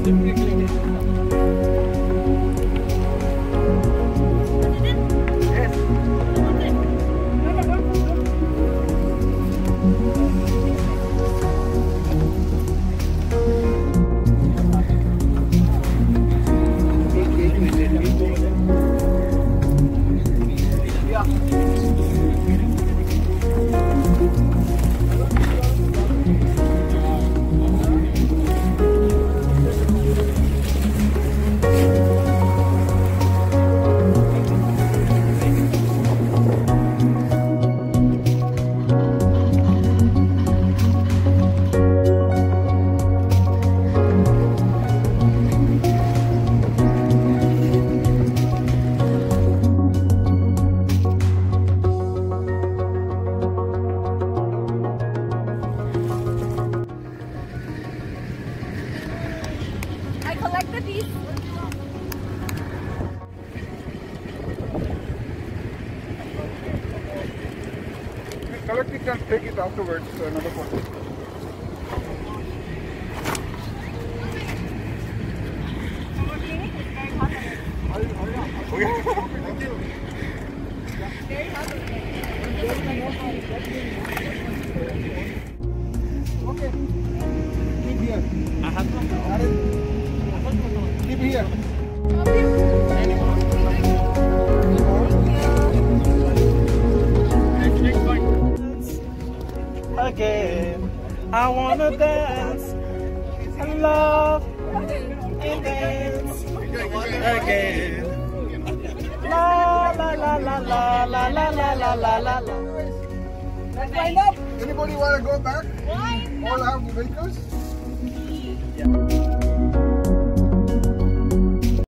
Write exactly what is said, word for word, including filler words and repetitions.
Collect it and take it afterwards to another photo. Okay. Keep here. I have to. Keep here. Again, I wanna dance and love and dance again. La la la la la la la la la la la la. Anybody wanna go back? All have vehicles? Yeah.